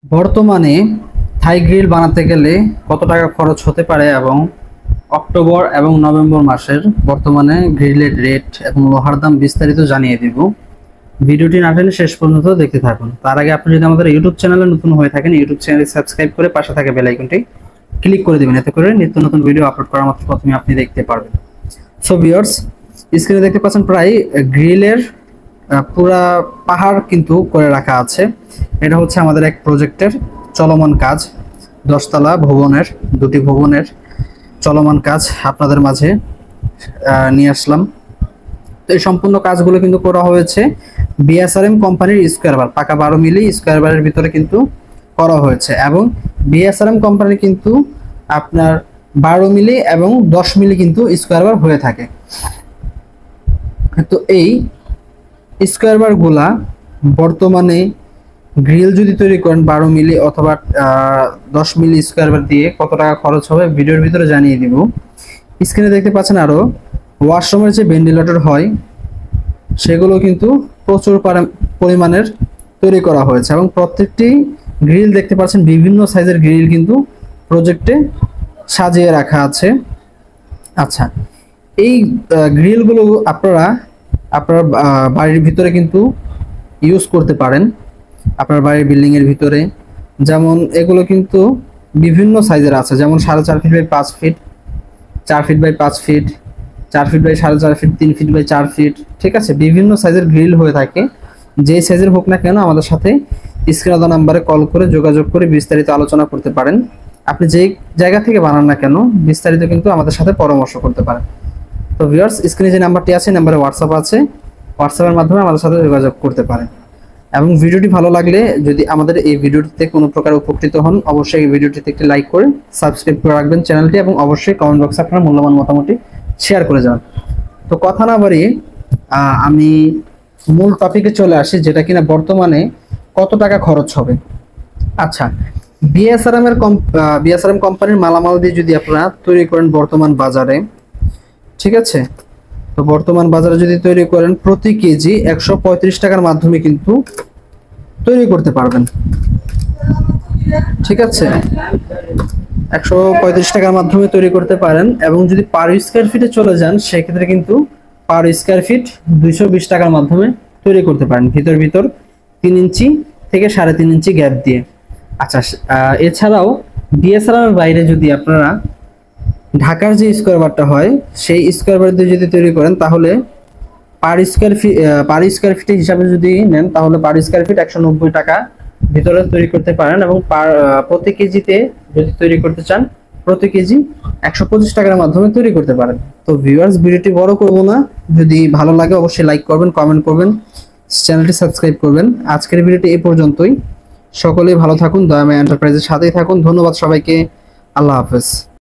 বর্তমানে থাই গ্রিল বানাতে গেলে কত টাকা খরচ হতে পারে এবং অক্টোবর এবং নভেম্বর মাসের বর্তমানে গ্রিলের রেট এবং লোহার দাম বিস্তারিত জানিয়ে দিব। ভিডিওটি না টেনে শেষ পর্যন্ত দেখতে থাকুন। তার আগে আপনি যদি আমাদের ইউটিউব চ্যানেলে নতুন হয়ে থাকেন, ইউটিউব চ্যানেল সাবস্ক্রাইব করে পাশে থাকা বেল আইকনটি ক্লিক করে দিবেন, এতে করে নিত্য নতুন ভিডিও আপলোড করা মাত্র প্রথমে আপনি দেখতে পারবেন। সো ভিউয়ার্স, স্ক্রিনে দেখতে পাচ্ছেন প্রায় গ্রিলের পুরা পাহাড় কিন্তু করে রাখা আছে। এটা হচ্ছে আমাদের এক প্রজেক্টের চলমান কাজ, 10 তলা ভবনের, দুটি ভবনের চলমান কাজ আপনাদের মাঝে নিয়ে আসলাম। তো এই সম্পূর্ণ কাজগুলো কিন্তু করা হয়েছে বিএসআরএম কোম্পানির স্কয়ার বার, পাকা 12 মিলি স্কয়ার বারের ভিতরে কিন্তু করা হয়েছে। এবং বিএসআরএম কোম্পানি কিন্তু আপনার 12 মিলি এবং 10 মিলি কিন্তু স্কয়ার বার হয়ে থাকে। তো এই স্কয়ার বার গুলা বর্তমানে গ্রিল যদি তৈরি করেন 12 মিলি অথবা 10 মিলি স্কয়ার বার দিয়ে কত টাকা খরচ হবে ভিডিওর ভিতরে জানিয়ে দিব। স্ক্রিনে দেখতে পাচ্ছেন আরো ওয়াশরুমের যে ভেন্টিলেটর হয় সেগুলো কিন্তু প্রচুর পরিমাণের তৈরি করা হয়েছে এবং প্রত্যেকটি গ্রিল দেখতে পাচ্ছেন বিভিন্ন সাইজের গ্রিল কিন্তু প্রজেক্টে সাজিয়ে রাখা আছে। আচ্ছা, এই গ্রিলগুলো আপনারা আপনার বাড়ির ভিতরে কিন্তু ইউজ করতে পারেন, আপনার বাড়ির বিল্ডিং এর ভিতরে। যেমন এগুলো কিন্তু বিভিন্ন সাইজের আছে, যেমন 4.5 feet by 5 feet, 4 feet by 5 feet, 4 feet by 4.5 feet, 3 feet by 4 feet, ঠিক আছে। বিভিন্ন সাইজের গ্রিল হয়ে থাকে। যে সাইজের হোক না কেন আমাদের সাথে স্ক্রিনে দেওয়া নাম্বারে কল করে যোগাযোগ করে বিস্তারিত আলোচনা করতে পারেন। আপনি যে জায়গা থেকে বানান না কেন বিস্তারিত কিন্তু আমাদের সাথে পরামর্শ করতে পারেন। তো ভিউয়ার্স, স্ক্রিনে যে নাম্বারটি আছে নাম্বারে হোয়াটসঅ্যাপ আছে, হোয়াটসঅ্যাপের মাধ্যমে আমাদের সাথে যোগাযোগ করতে পারেন। এবং ভিডিওটি ভালো লাগলে যদি আমাদের এই ভিডিওটিতে কোনো প্রকার উপকৃত হন অবশ্যই এই ভিডিওটিতে একটি লাইক করে সাবস্ক্রাইব করে রাখবেন চ্যানেলটি, এবং অবশ্যই কমেন্ট বক্সে আপনার মূল্যবান মতামতটি শেয়ার করে যান। তো কথা না বাড়িয়ে আমি মূল টপিকে চলে আসি, যেটা কিনা বর্তমানে কত টাকা খরচ হবে। আচ্ছা, বিএসআরএম কোম্পানির মালামাল দিয়ে যদি আপনারা তৈরি করেন বর্তমান বাজারে, ঠিক আছে, তো বর্তমান বাজারে যদি তৈরি করেন প্রতি কেজি 135 টাকার মাধ্যমে কিন্তু তৈরি করতে পারবেন, ঠিক আছে। 135 টাকার মাধ্যমে তৈরি করতে পারেন। এবং যদি পার স্কয়ার ফিটে চলে যান সেক্ষেত্রে কিন্তু পার স্কয়ার ফিট 220 টাকার মাধ্যমে তৈরি করতে পারেন, ভিতর 3 ইঞ্চি থেকে 3.5 ইঞ্চি গ্যাপ দিয়ে। আচ্ছা, এছাড়াও বিএসআরএম এর বাইরে যদি আপনারা ঢাকার যে স্কয়ার বারটা হয় সেই স্কয়ার বার দিয়ে যদি তৈরি করেন তাহলে পার স্কয়ার ফিট হিসাবে যদি নেন তাহলে পার স্কয়ার ফিট 190 টাকা ভিতরে তৈরি করতে পারেন। এবং প্রতি কেজিতে যদি তৈরি করতে চান প্রতি কেজি 125 টাকার মাধ্যমে তৈরি করতে পারেন। তো ভিউয়ার্স, ভিডিওটি বড় করব না, যদি ভালো লাগে অবশ্যই লাইক করবেন, কমেন্ট করবেন, চ্যানেলটি সাবস্ক্রাইব করবেন। আজকের ভিডিওটি এই পর্যন্তই। সকলেই ভালো থাকুন, দয়াময় এন্টারপ্রাইজের সাথেই থাকুন। ধন্যবাদ সবাইকে, আল্লাহ হাফেজ।